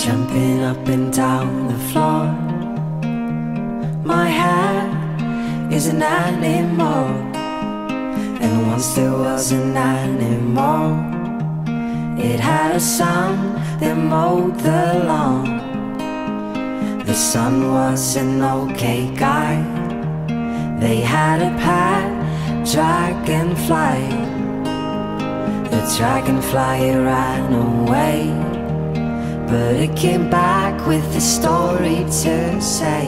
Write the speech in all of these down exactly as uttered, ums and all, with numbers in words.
jumping up and down the floor. My hair is an animal, and once there was an animal. It had a son that mowed the lawn. The son was an okay guy. They had a pet dragonfly. The dragonfly ran away, but it came back with a story to say.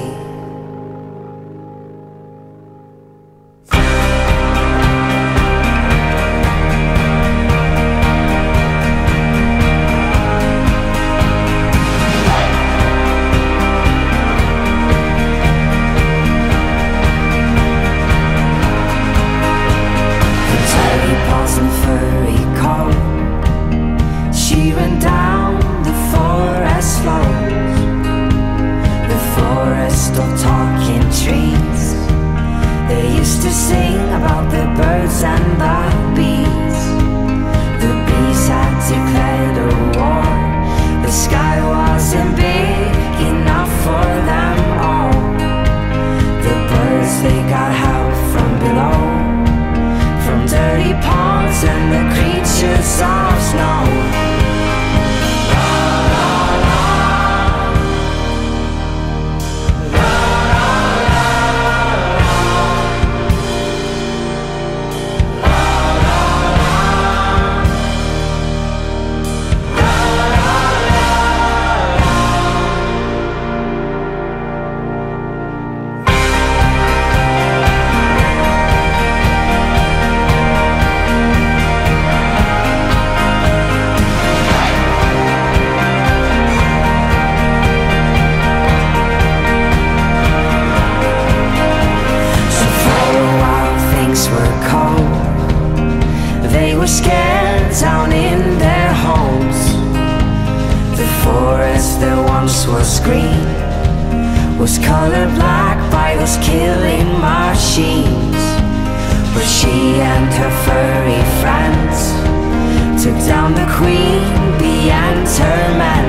Was green, was colored black by those killing machines. But she and her furry friends took down the queen bee and her men.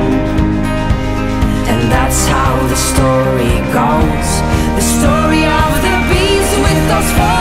And that's how the story goes, the story of the bees with those